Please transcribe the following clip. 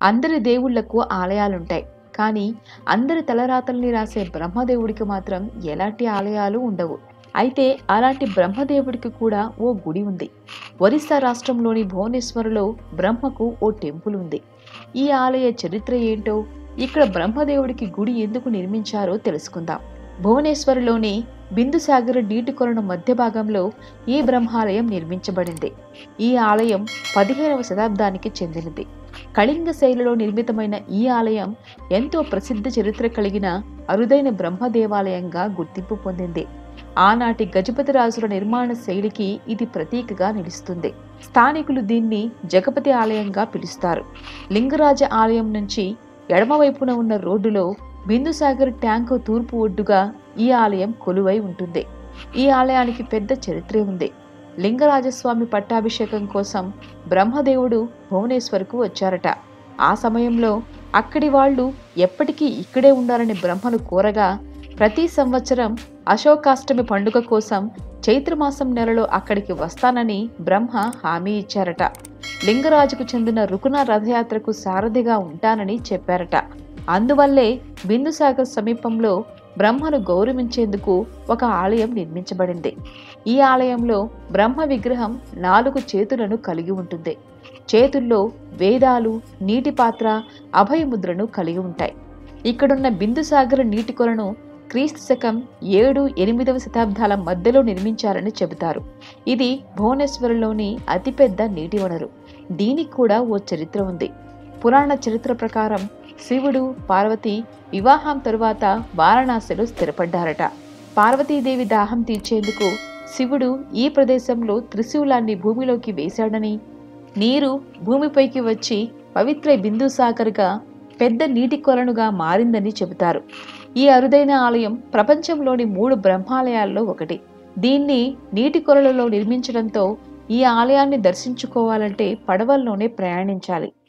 అందరి దేవుళ్లకు ఆలయాలుంటాయి, కానీ అందరి తలరాతల్ని రాసే బ్రహ్మదేవుడికి మాత్రం ఎలాంటి ఆలయాలు ఉండవు. అయితే అలాంటి బ్రహ్మదేవుడికి కూడా ఓ గుడి ఉంది. ఒరిస్సా రాష్ట్రంలోని భువనేశ్వర్లో బ్రహ్మకు ఓ టెంపుల్ ఉంది. ఈ ఆలయ చరిత్ర ఏంటో, ఇక్కడ బ్రహ్మదేవుడికి గుడి ఎందుకు నిర్మించారో తెలుసుకుందాం. భువనేశ్వర్లోని బిందుసాగర్ నీటి కొలను మధ్య భాగంలో ఈ బ్రహ్మాలయం నిర్మించబడింది. ఈ ఆలయం 15వ శతాబ్దానికి చెందినది. కళింగ శైలిలో నిర్మితమైన ఈ ఆలయం ఎంతో ప్రసిద్ధ చరిత్ర కలిగిన అరుదైన బ్రహ్మ దేవాలయంగా గుర్తింపు పొందింది. ఆనాటి గజపతి రాజుల నిర్మాణ శైలికి ఇది ప్రతీకగా నిలుస్తుంది. స్థానికులు దీన్ని జగపతి ఆలయంగా పిలుస్తారు. లింగరాజ ఆలయం నుంచి ఎడమవైపున ఉన్న రోడ్డులో బిందుసాగర్ ట్యాంకు తూర్పు ఒడ్డుగా ఈ ఆలయం కొలువై ఉంటుంది. ఈ ఆలయానికి పెద్ద చరిత్ర ఉంది. లింగరాజస్వామి పట్టాభిషేకం కోసం బ్రహ్మదేవుడు భువనేశ్వర్కు వచ్చారట. ఆ సమయంలో అక్కడి వాళ్ళు ఎప్పటికీ ఇక్కడే ఉండాలని బ్రహ్మను కోరగా, ప్రతి సంవత్సరం అశోకాష్టమి పండుగ కోసం చైత్రమాసం నెలలో అక్కడికి వస్తానని బ్రహ్మ హామీ ఇచ్చారట. లింగరాజుకు చెందిన రుకున రథయాత్రకు సారథిగా ఉంటానని చెప్పారట. అందువల్లే బిందుసాగర్ సమీపంలో బ్రహ్మను గౌరవించేందుకు ఒక ఆలయం నిర్మించబడింది. ఈ ఆలయంలో బ్రహ్మ విగ్రహం 4 చేతులను కలిగి ఉంటుంది. చేతుల్లో వేదాలు, నీటి పాత్ర, అభయముద్రను కలిగి ఉంటాయి. ఇక్కడున్న బిందుసాగర్ నీటి కొలను క్రీస్తు శకం 7-8వ శతాబ్దాల మధ్యలో నిర్మించారని చెబుతారు. ఇది భువనేశ్వర్లోని అతిపెద్ద నీటి వనరు. దీనికి కూడా ఓ చరిత్ర ఉంది. పురాణ చరిత్ర ప్రకారం శివుడు, పార్వతి వివాహం తరువాత వారణాసిలో స్థిరపడ్డారట. పార్వతీదేవి దాహం తీర్చేందుకు శివుడు ఈ ప్రదేశంలో త్రిశూలాన్ని భూమిలోకి వేశాడని, నీరు భూమిపైకి వచ్చి పవిత్ర బిందుసాగర్గా పెద్ద నీటి కొలనుగా మారిందని చెబుతారు. ఈ అరుదైన ఆలయం ప్రపంచంలోని 3 బ్రహ్మాలయాల్లో ఒకటి. దీన్ని నీటి కొలనులో నిర్మించడంతో ఈ ఆలయాన్ని దర్శించుకోవాలంటే పడవల్లోనే ప్రయాణించాలి.